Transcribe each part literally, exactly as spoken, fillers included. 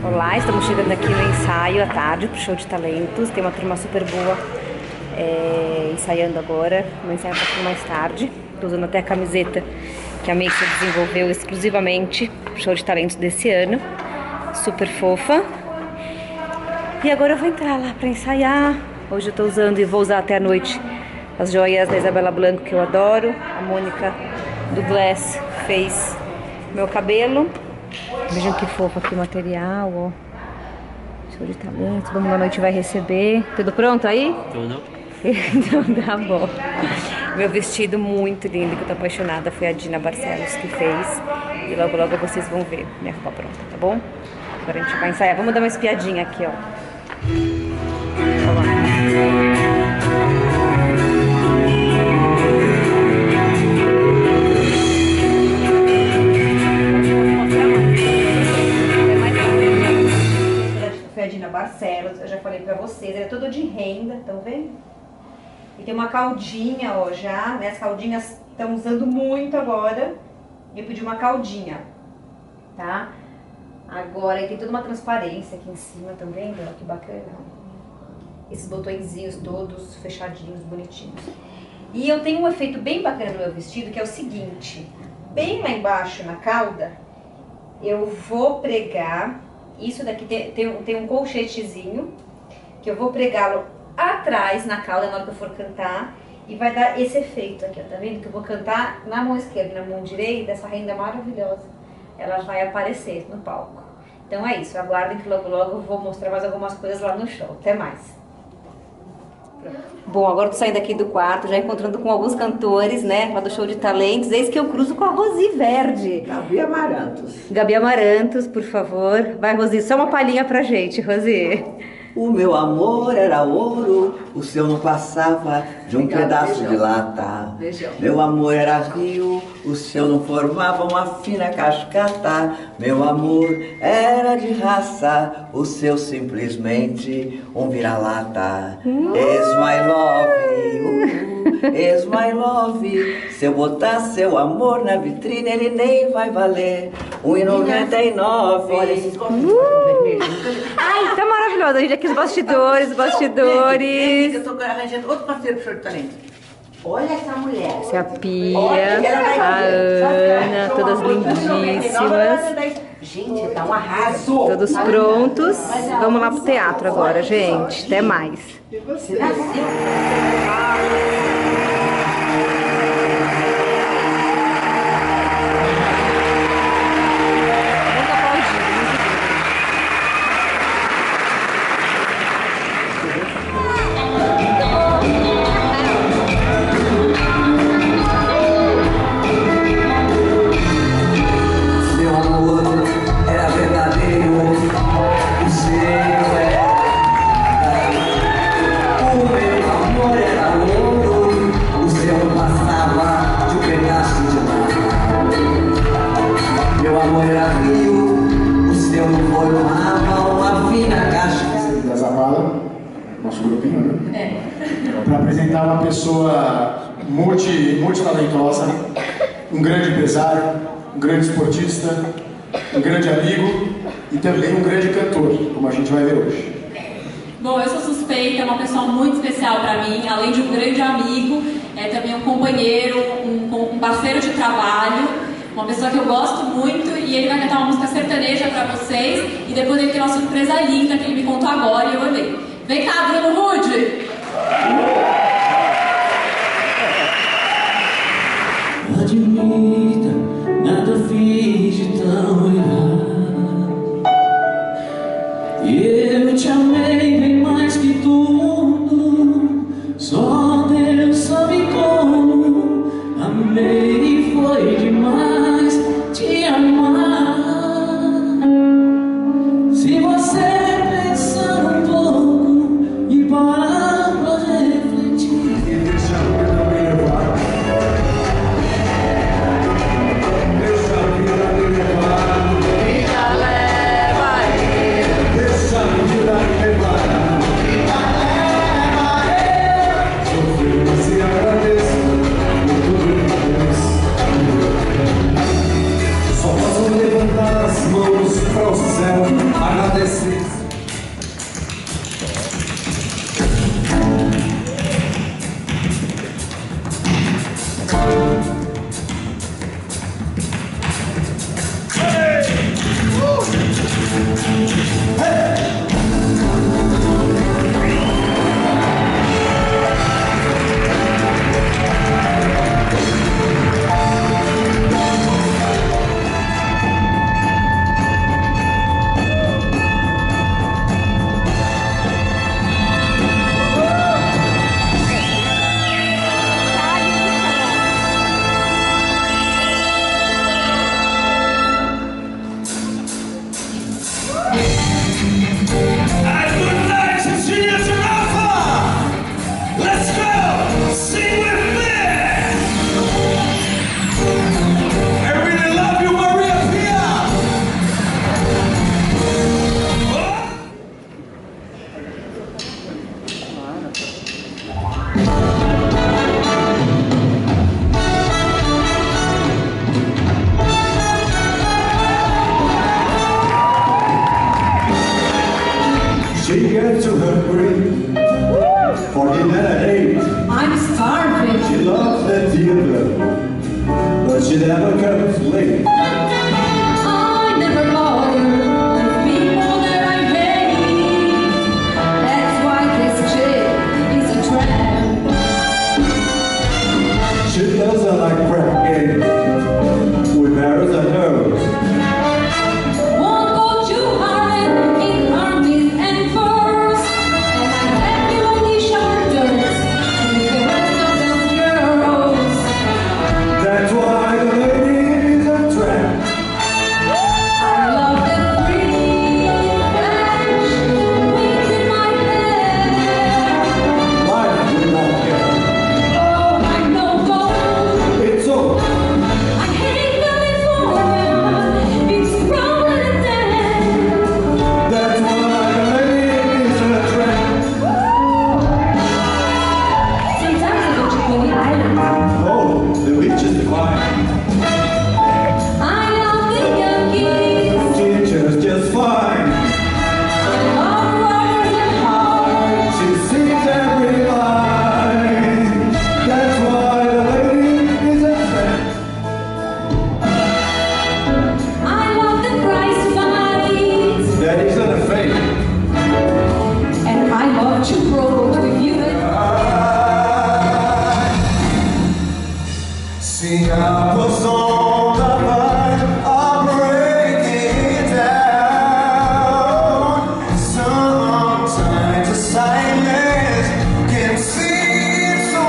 Olá, estamos chegando aqui no ensaio à tarde pro show de talentos. Tem uma turma super boa é, ensaiando agora. Vou ensaiar um pouquinho mais tarde. Tô usando até a camiseta que a Mixer desenvolveu exclusivamente pro show de talentos desse ano. Super fofa. E agora eu vou entrar lá pra ensaiar. Hoje eu tô usando e vou usar até a noite as joias da Isabela Blanco, que eu adoro. A Mônica do Glass fez meu cabelo. Vejam que fofo aqui o material, ó. Show de talentos, todo mundo à noite vai receber. Tudo pronto aí? Tudo. Então tá bom. Meu vestido muito lindo, que eu tô apaixonada, foi a Dina Barcelos que fez. E logo logo vocês vão ver minha roupa pronta, tá bom? Agora a gente vai ensaiar. Vamos dar uma espiadinha aqui, ó. Vamos lá. Dina Barcelos, eu já falei pra vocês, ele é todo de renda, estão vendo? E tem uma caldinha, ó, já, né? As caldinhas estão usando muito agora. Eu pedi uma caldinha, tá? Agora, e tem toda uma transparência aqui em cima, estão vendo? Ó, que bacana. Esses botõezinhos todos fechadinhos, bonitinhos. E eu tenho um efeito bem bacana no meu vestido, que é o seguinte. Bem lá embaixo, na cauda, eu vou pregar... Isso daqui tem, tem, tem um colchetezinho, que eu vou pregá-lo atrás na cauda na hora que eu for cantar. E vai dar esse efeito aqui, ó, tá vendo? Que eu vou cantar na mão esquerda, na mão direita, essa renda maravilhosa. Ela vai aparecer no palco. Então é isso, aguardem que logo logo eu vou mostrar mais algumas coisas lá no show. Até mais! Bom, agora tô saindo aqui do quarto, já encontrando com alguns cantores, né, lá do show de talentos. Eis que eu cruzo com a Rosi Verde. Gabi Amarantos. Gabi Amarantos, por favor. Vai, Rosi, só uma palhinha pra gente, Rosi. O meu amor era ouro, o seu não passava de um Obrigado, pedaço beijão. de lata. Beijão. Meu amor era rio, o seu não formava uma fina cascata. Meu amor era de raça, o seu simplesmente um vira-lata. Hum. Is my love, is my love. Se eu botar seu amor na vitrine, ele nem vai valer um real e noventa e nove. Olha esses copinhos vermelhos. Ai, tá maravilhosa. A gente aqui os bastidores, bastidores. Eu tô arranjando outro parceiro pro show de talento. Olha essa mulher. Essa é a Pia, a Ana, todas lindíssimas. Gente, tá um arraso. Todos prontos. Vamos lá pro teatro agora, gente. Até mais. Você nasceu. Nosso grupinho, né? É. Para apresentar uma pessoa multi, multitalentosa, um grande empresário, um grande esportista, um grande amigo e também um grande cantor, como a gente vai ver hoje. Bom, eu sou suspeita, é uma pessoa muito especial para mim, além de um grande amigo, é também um companheiro, um, um parceiro de trabalho, uma pessoa que eu gosto muito, e ele vai cantar uma música sertaneja para vocês, e depois ele tem uma surpresa linda que ele me contou agora e eu amei. Vem cá, Bruno Rude! Admita, nada fiz de tão errado. Eu te amei bem mais que tudo. Só Deus sabe como. Amei e foi demais te amar. Se você pensar um pouco e parar pra refletir, never comes late. I never bother with people that I hate. That's why this chick is a tramp. She doesn't like crap games with arrows and arrows. Won't go too hard in armies and furs. And I bet you only shoulders with the rest of those girls. That's why the lady is a tramp. I love the free flash winds in my hair. Life will not care. Oh, I'm no gold. It's so. I hate California. It's brown and tan. That's why the lady is a tramp. Sometimes I go to Coney Island. Oh, the beach is fine. I love the Yankees. Teacher's just fine. Love Rogers and Hart. She sees every line. That's why the lady is a tramp. I love the prize fights. That isn't a fake. And I love to promote with you. See, I was on the verge of breaking it down. Sometimes the silence can seem so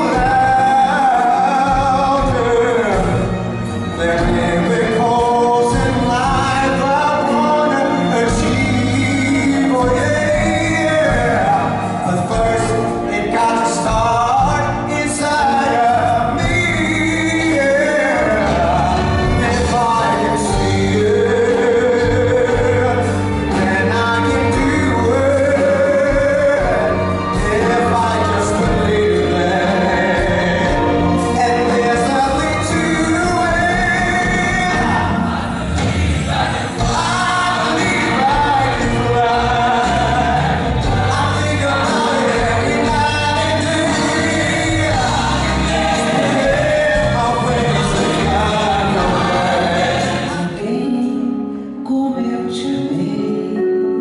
louder than miracles in life I wanna achieve. Oh yeah, but first it got to start inside of me. Yeah, if I can see it, then I can do it. If I just believe it, and there's nothing to it. I believe I can fly. I think about it every night and day. I'll wait till Como eu te amei,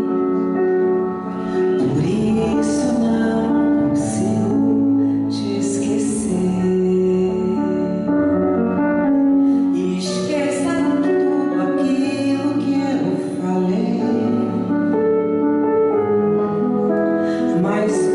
por isso não consigo te esquecer. Esqueça tudo aquilo que eu falei, mas